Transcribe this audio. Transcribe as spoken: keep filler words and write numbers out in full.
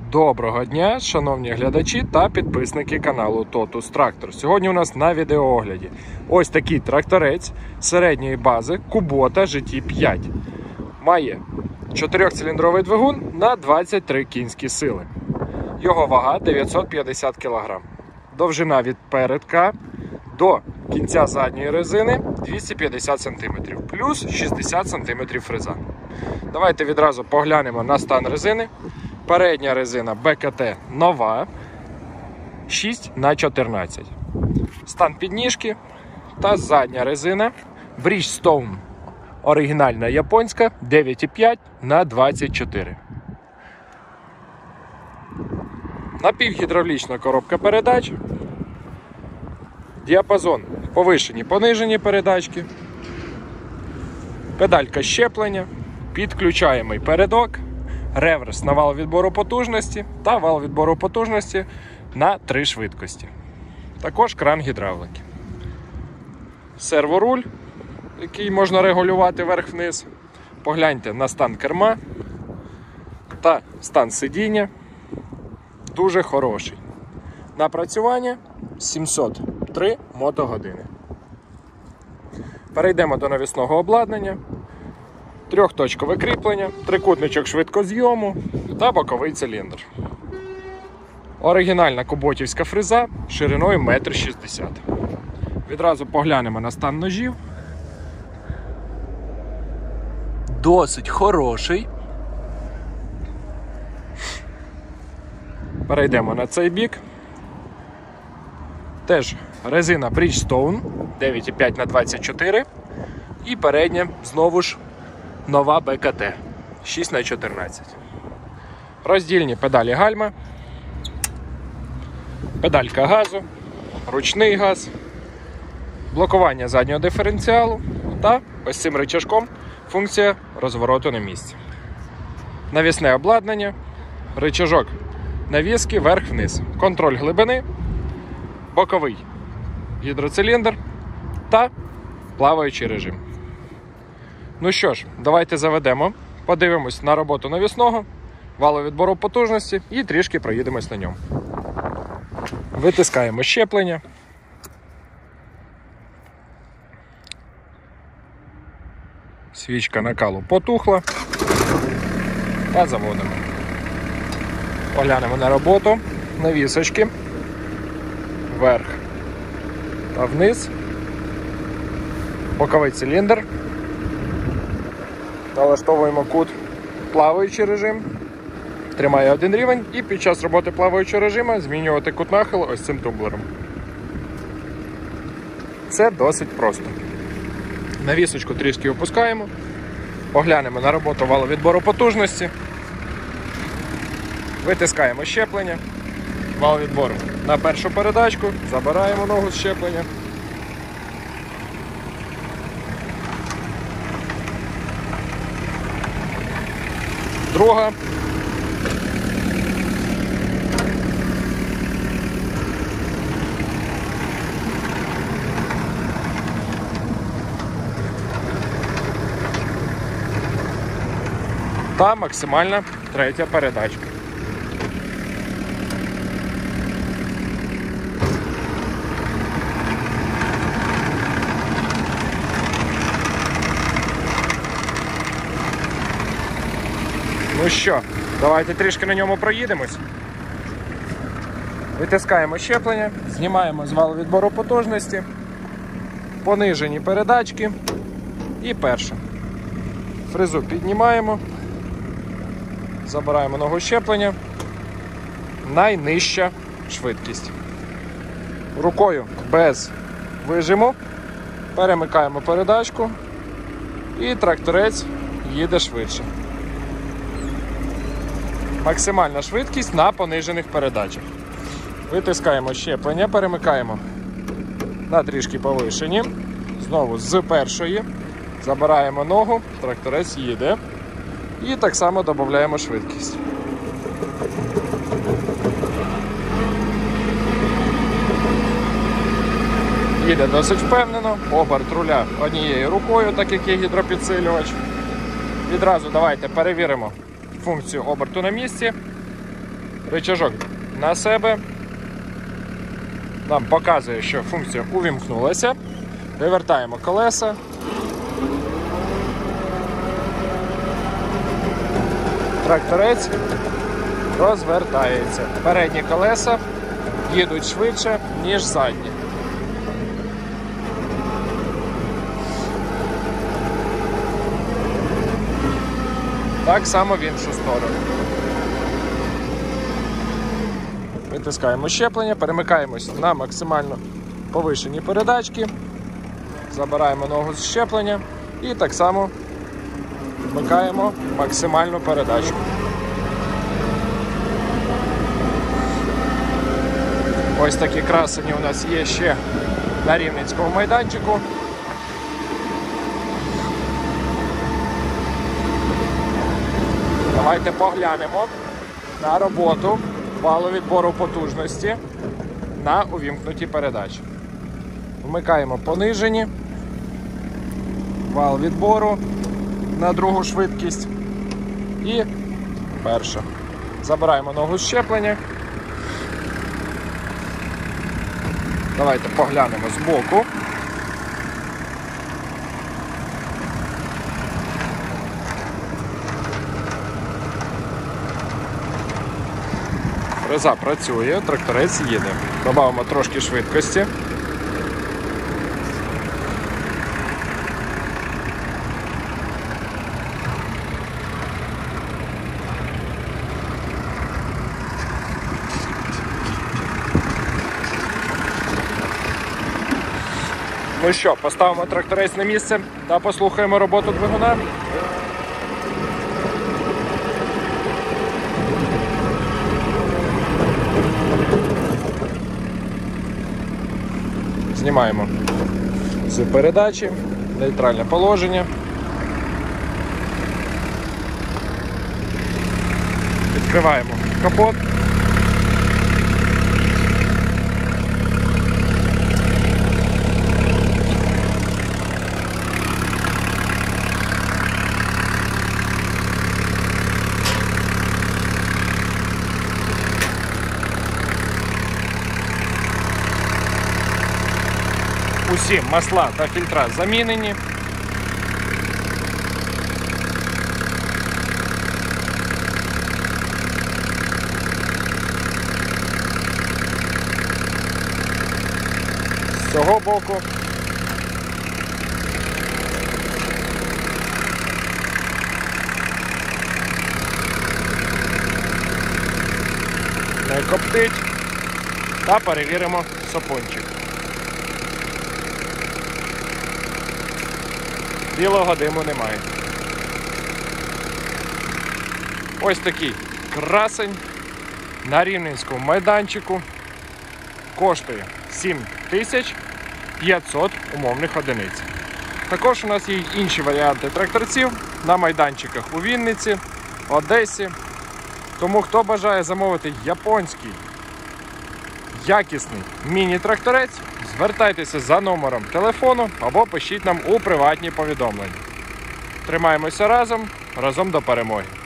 Доброго дня, шановні глядачі та підписники каналу Totus Tractor. Сьогодні у нас на відеоогляді ось такий тракторець середньої бази Kubota джі ті п'ять. Має чотирьохциліндровий двигун на двадцять три кінські сили. Його вага дев'ятсот п'ятдесят кілограмів. Довжина від передка до кінця задньої резини двісті п'ятдесят сантиметрів, плюс шістдесят сантиметрів фреза. Давайте відразу поглянемо на стан резини. Передня резина бе ка те нова, шість на чотирнадцять. Стан підніжки та задня резина Bridgestone оригінальна японська дев'ять і п'ять на двадцять чотири. Напівгідравлічна коробка передач, діапазон повишені, понижені передачки, педалька щеплення, підключаємий передок, реверс на вал відбору потужності та вал відбору потужності на три швидкості. Також кран гідравлики. Серворуль, який можна регулювати вверх-вниз. Погляньте на стан керма та стан сидіння. Дуже хороший. Напрацювання сімсот три мотогодини. Перейдемо до навісного обладнання. Трьохточкове кріплення, трикутничок швидкозйому та боковий циліндр. Оригінальна куботівська фреза шириною метр шістдесят. Відразу поглянемо на стан ножів. Досить хороший. Перейдемо на цей бік. Теж резина Bridgestone дев'ять і п'ять на двадцять чотири. І передня знову ж нова бе ка те шість на чотирнадцять. Роздільні педалі гальма, педалька газу, ручний газ, блокування заднього диференціалу та ось цим рычажком функція розвороту на місці. Навісне обладнання, рычажок навіски вверх-вниз, контроль глибини, боковий гідроциліндр та плаваючий режим. Ну що ж, давайте заведемо, подивимось на роботу навісного, валу відбору потужності і трішки проїдемось на ньому. Витискаємо щеплення. Свічка накалу потухла. Та заводимо. Поглянемо на роботу навісочки. Вверх та вниз. Боковий циліндр. Налаштовуємо кут плаваючий режим. Тримає один рівень і під час роботи плаваючого режиму змінювати кут нахилу ось цим тумблером. Це досить просто. Навісочку трішки опускаємо. Поглянемо на роботу валу відбору потужності. Витискаємо щеплення. Вал відбору на першу передачку. Забираємо ногу з щеплення. Друга. Та максимальна третя передачка. Ну що, давайте трішки на ньому проїдемось. Витискаємо щеплення, знімаємо з валу відбору потужності, понижені передачки і перша. Фрезу піднімаємо, забираємо ногу щеплення, найнижча швидкість. Рукою без вижиму перемикаємо передачку і тракторець їде швидше. Максимальна швидкість на понижених передачах. Витискаємо щеплення, перемикаємо на трішки повишені. Знову з першої. Забираємо ногу, тракторець їде. І так само додаємо швидкість. Їде досить впевнено. Оберт руля однією рукою, так як є гідропідсилювач. Відразу давайте перевіримо функцію оберту на місці. рычажок на себе. Нам показує, що функція увімкнулася. Вивертаємо колеса. Тракторець розвертається. Передні колеса їдуть швидше, ніж задні. Так само в іншу сторону. Витискаємо щеплення, перемикаємось на максимально повишені передачки, забираємо ногу з щеплення і так само вмикаємо максимальну передачу. Ось такі красені у нас є ще на Рівненському майданчику. Давайте поглянемо на роботу валу відбору потужності на увімкнуті передачі. Вмикаємо понижені, вал відбору на другу швидкість і перша. Забираємо ногу з щеплення. Давайте поглянемо з боку. Фреза працює, тракторець їде. Добавимо трошки швидкості. Ну що, поставимо тракторець на місце та послухаємо роботу двигуна. Знімаємо з передачі, нейтральне положення. Відкриваємо капот. Усі масла та фільтра замінені. З цього боку не коптить та перевіримо сапончик. Білого диму немає. Ось такий красень на Рівненському майданчику. Коштує сім тисяч п'ятсот умовних одиниць. Також у нас є інші варіанти тракторців на майданчиках у Вінниці, Одесі. Тому хто бажає замовити японський якісний міні-тракторець, звертайтеся за номером телефону або пишіть нам у приватні повідомлення. Тримаємося разом, разом до перемоги.